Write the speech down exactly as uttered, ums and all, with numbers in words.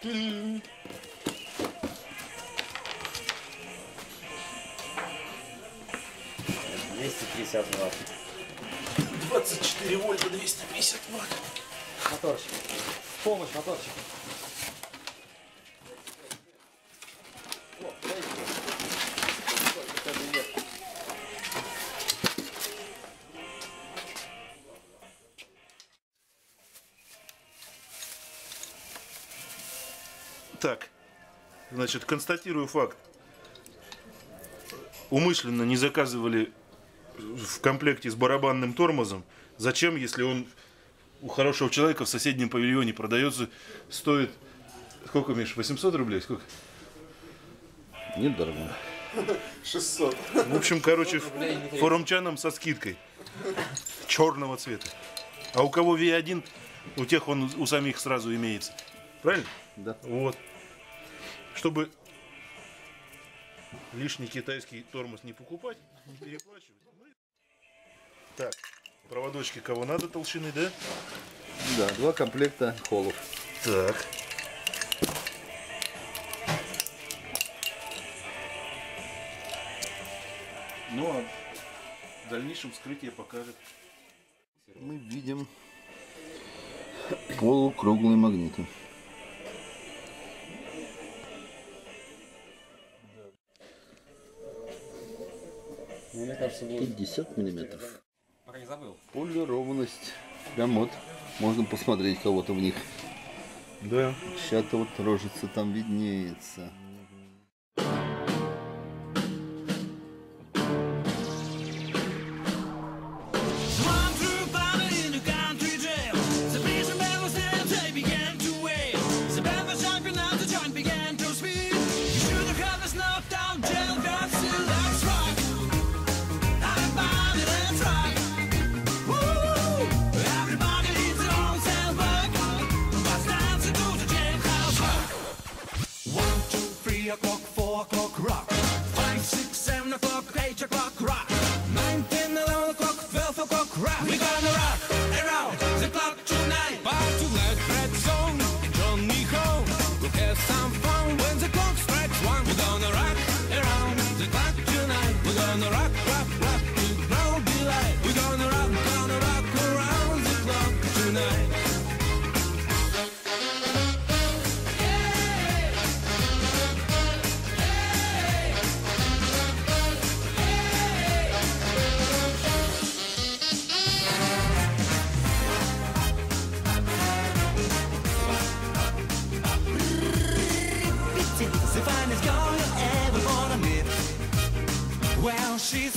двести пятьдесят ватт. двадцать четыре вольта, двести пятьдесят ватт. Моторчик. Помощь, моторчик. Так, значит, констатирую факт. Умышленно не заказывали в комплекте с барабанным тормозом. Зачем, если он у хорошего человека в соседнем павильоне продается, стоит, сколько, Миш, восемьсот рублей? Сколько? Недорого. шестьсот. В общем, короче, форумчанам со скидкой. Черного цвета. А у кого ви один, у тех он у самих сразу имеется. Правильно? Да. Вот. Чтобы лишний китайский тормоз не покупать, не переплачивать. Так, проводочки кого надо толщины, да? Да, два комплекта холлов. Так. Ну а в дальнейшем вскрытие покажет. Мы видим полукруглые магниты. Мне кажется, будет... пятьдесят миллиметров. Пока не забыл. Полированность. Прям вот. Можно посмотреть кого-то в них. Да. Сейчас-то вот рожица там виднеется. o'clock, four o'clock, rock. Five, six, seven o'clock, eight o'clock, rock. Nine, ten, eleven o'clock, twelve o'clock, rock. We're gonna rock around the clock tonight. Back to that red zone, Johnny home. We'll have some fun when the clock strikes one. We're gonna rock around the clock tonight. We're gonna rock, rock, rock to broad delight. We're gonna rock, gonna rock around the clock tonight. The finest girl you ever wanna meet. Well, she's